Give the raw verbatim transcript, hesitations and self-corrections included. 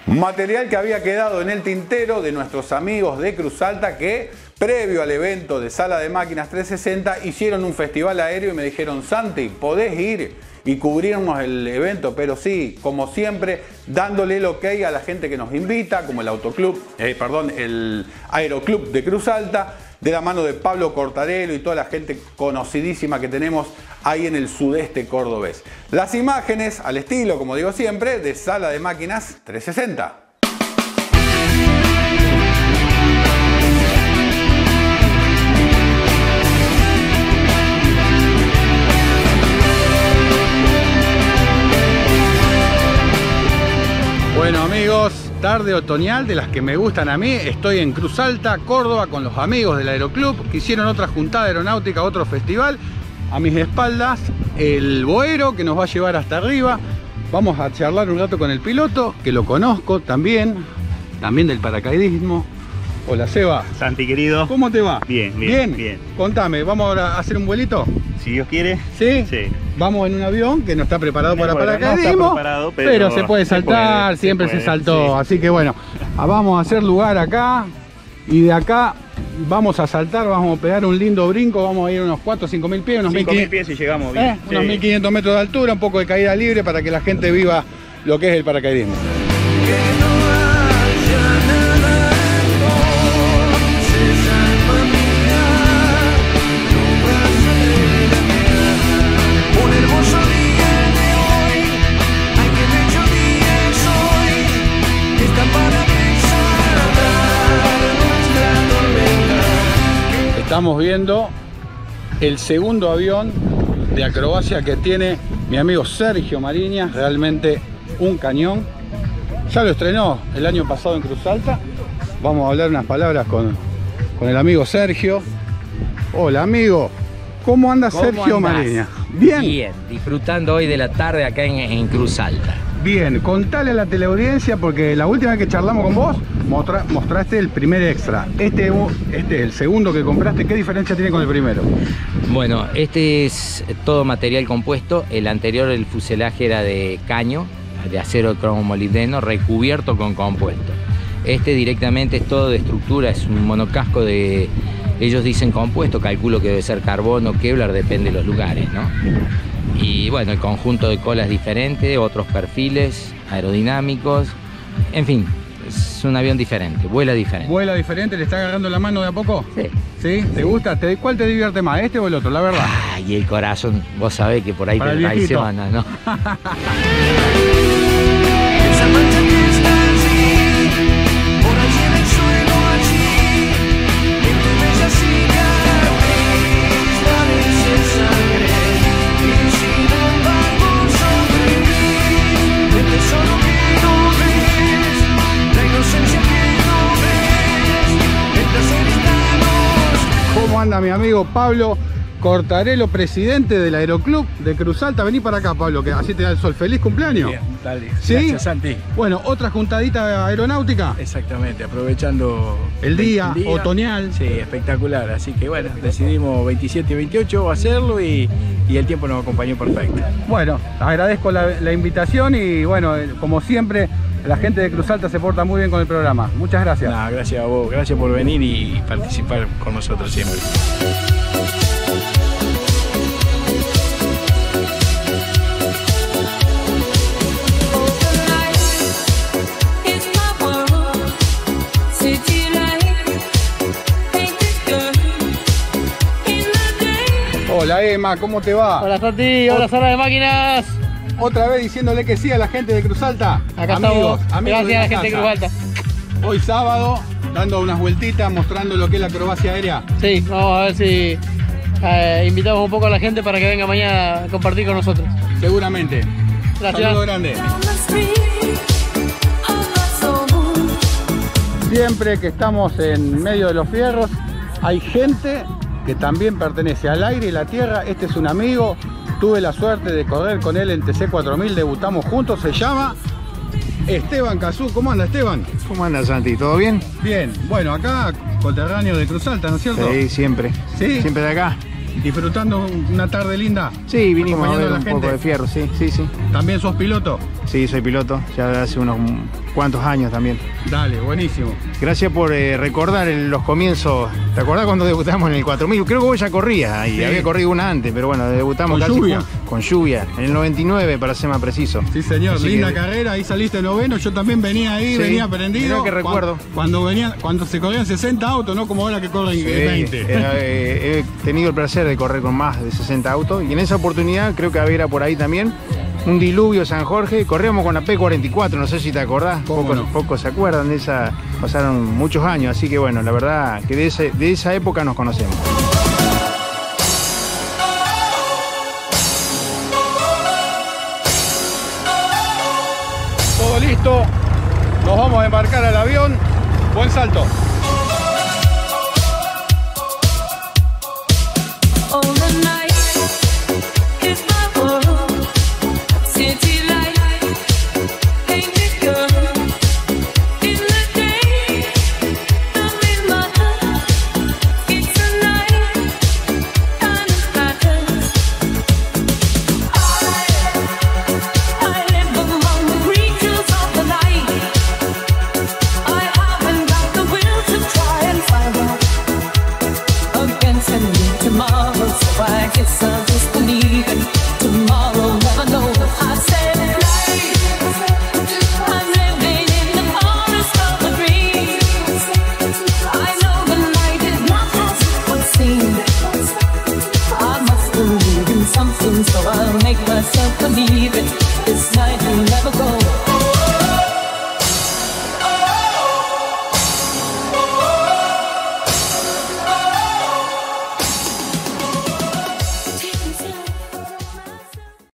Material que había quedado en el tintero de nuestros amigos de Cruz Alta que, previo al evento de Sala de Máquinas trescientos sesenta, hicieron un festival aéreo y me dijeron: Santi, ¿podés ir y cubrirnos el evento? Pero sí, como siempre, dándole el ok a la gente que nos invita, como el Autoclub, eh, perdón, el Aeroclub de Cruz Alta, de la mano de Pablo Cortarello y toda la gente conocidísima que tenemos ahí en el sudeste cordobés. Las imágenes, al estilo, como digo siempre, de Sala de Máquinas trescientos sesenta. Bueno amigos, tarde otoñal de las que me gustan a mí. Estoy en Cruz Alta, Córdoba, con los amigos del Aeroclub que hicieron otra juntada aeronáutica, otro festival. A mis espaldas el Boero, que nos va a llevar hasta arriba. Vamos a charlar un rato con el piloto, que lo conozco también, también del paracaidismo. Hola Seba. Santi querido. ¿Cómo te va? Bien, bien, bien. bien. Contame, ¿vamos ahora a hacer un vuelito? Si Dios quiere. ¿Sí? Sí. Vamos en un avión que no está preparado No, para bueno, paracaidismo, no está preparado, pero, pero se puede saltar, se puede, siempre se, se, puede, saltó. sí. Así que bueno, vamos a hacer lugar acá y de acá vamos a saltar, vamos a pegar un lindo brinco, vamos a ir unos cuatro o cinco mil pies, unos cinco mil pies si llegamos bien. Eh, sí. Unos mil quinientos metros de altura, un poco de caída libre para que la gente viva lo que es el paracaidismo. Estamos viendo el segundo avión de acrobacia que tiene mi amigo Sergio Mariñas, realmente un cañón. Ya lo estrenó el año pasado en Cruz Alta. Vamos a hablar unas palabras con, con el amigo Sergio. Hola amigo, ¿cómo anda Sergio andás? Mariñas? Bien. Bien, disfrutando hoy de la tarde acá en, en Cruz Alta. Bien, contale a la teleaudiencia, porque la última vez que charlamos con vos mostra, mostraste el primer extra. Este, este, el segundo que compraste, ¿qué diferencia tiene con el primero? Bueno, este es todo material compuesto. El anterior, el fuselaje era de caño, de acero cromo molibdeno, recubierto con compuesto. Este directamente es todo de estructura, es un monocasco de... Ellos dicen compuesto, calculo que debe ser carbono, Kevlar, depende de los lugares, ¿no? Y bueno, el conjunto de colas es diferente, otros perfiles aerodinámicos, en fin, es un avión diferente, vuela diferente. ¿Vuela diferente? ¿Le está agarrando la mano de a poco? Sí. ¿Sí? ¿Te gusta? ¿Te, ¿Cuál te divierte más, este o el otro, la verdad? Ay, el corazón, vos sabés que por ahí Para te el viejito. traiciona, ¿no? ¿Cómo anda mi amigo Pablo Cortarello, presidente del Aeroclub de Cruz Alta? Vení para acá, Pablo, que así te da el sol. ¡Feliz cumpleaños! Bien, dale. ¿Sí? Gracias, Santi. Bueno, otra juntadita aeronáutica. Exactamente, aprovechando El día, el día otoñal. Sí, espectacular. Así que bueno, decidimos veintisiete y veintiocho hacerlo y, y el tiempo nos acompañó perfecto. Bueno, agradezco la, la invitación y bueno, como siempre, la gente de Cruz Alta se porta muy bien con el programa. Muchas gracias. Nah, gracias a vos, gracias por venir y participar con nosotros siempre. Hola Emma, ¿cómo te va? Hola Santi, hola Sala de Máquinas. Otra vez diciéndole que sí a la gente de Cruz Alta. Acá amigos, estamos, amigos gracias a la de gente de Cruz casa. Alta. Hoy sábado, dando unas vueltitas, mostrando lo que es la acrobacia aérea. Sí, vamos a ver si eh, invitamos un poco a la gente para que venga mañana a compartir con nosotros. Seguramente. Gracias. Saludo grande. Siempre que estamos en medio de los fierros, hay gente que también pertenece al aire y la tierra. Este es un amigo, tuve la suerte de correr con él en T C cuatro mil, debutamos juntos, se llama Esteban Cazú. ¿Cómo anda Esteban? ¿Cómo anda Santi? ¿Todo bien? Bien, bueno, acá conterráneo de Cruz Alta, ¿no es cierto? Sí, siempre. ¿Sí? Siempre de acá. Disfrutando una tarde linda. Sí, vinimos a acompañando ver a la un gente. poco de fierro, sí, sí, sí. ¿También sos piloto? Sí, soy piloto, ya hace unos cuantos años también. Dale, buenísimo. Gracias por eh, recordar el, los comienzos. ¿Te acordás cuando debutamos en el cuatro mil? Creo que vos ya corrías ahí, Sí. había corrido una antes, pero bueno, debutamos Con casi lluvia. Con, con lluvia, en el noventa y nueve para ser más preciso. Sí, señor, Así linda que- carrera, ahí saliste noveno, yo también venía ahí, Sí, venía prendido. mirá que recuerdo. Cuando, cuando, venía, cuando se corrían sesenta autos, no como ahora que corren Sí, veinte. era, eh, he tenido el placer de correr con más de sesenta autos y en esa oportunidad creo que había por ahí también un diluvio San Jorge, corríamos con la P cuarenta y cuatro, no sé si te acordás, ¿Cómo pocos, no? pocos se acuerdan de esa, pasaron muchos años, así que bueno, la verdad que de, ese, de esa época nos conocemos. Todo listo, nos vamos a embarcar al avión. Buen salto. All the night.